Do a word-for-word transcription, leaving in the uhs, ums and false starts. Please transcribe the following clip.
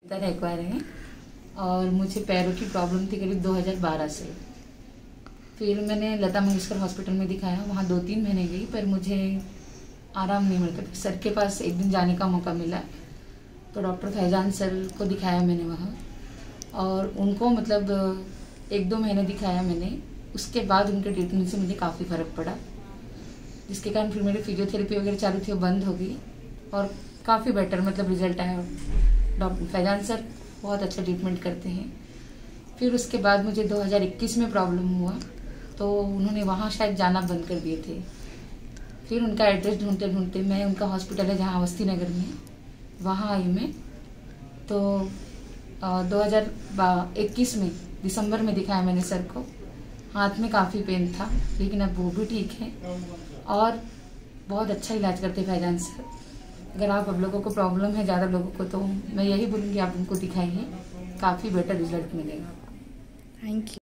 तरह एक्वायर हैं और मुझे पैरों की प्रॉब्लम थी करीब दो हज़ार बारह से। फिर मैंने लता मंगेशकर हॉस्पिटल में दिखाया, वहाँ दो तीन महीने गई पर मुझे आराम नहीं मिलता। फिर सर के पास एक दिन जाने का मौका मिला तो डॉक्टर फैजान सर को दिखाया मैंने वहाँ, और उनको मतलब एक दो महीने दिखाया मैंने। उसके बाद उनके ट्रीटमेंट से मुझे काफ़ी फ़र्क पड़ा, जिसके कारण फिर मेरी फिजियोथेरेपी वगैरह चालू थी वो बंद हो गई और काफ़ी बेटर मतलब रिजल्ट आया। डॉक्टर फैजान सर बहुत अच्छा ट्रीटमेंट करते हैं। फिर उसके बाद मुझे दो हज़ार इक्कीस में प्रॉब्लम हुआ तो उन्होंने वहाँ शायद जाना बंद कर दिए थे। फिर उनका एड्रेस ढूंढते ढूंढते मैं, उनका हॉस्पिटल है जहाँ अवस्थी नगर में, वहाँ आई मैं। तो दो हज़ार इक्कीस में दिसंबर में दिखाया मैंने सर को। हाथ में काफ़ी पेन था लेकिन अब वो भी ठीक है और बहुत अच्छा इलाज करते फैजान सर। अगर आप अब लोगों को प्रॉब्लम है ज़्यादा लोगों को, तो मैं यही बोलूँगी आप उनको दिखाइए, काफ़ी बेटर रिजल्ट मिलेगा। Thank you.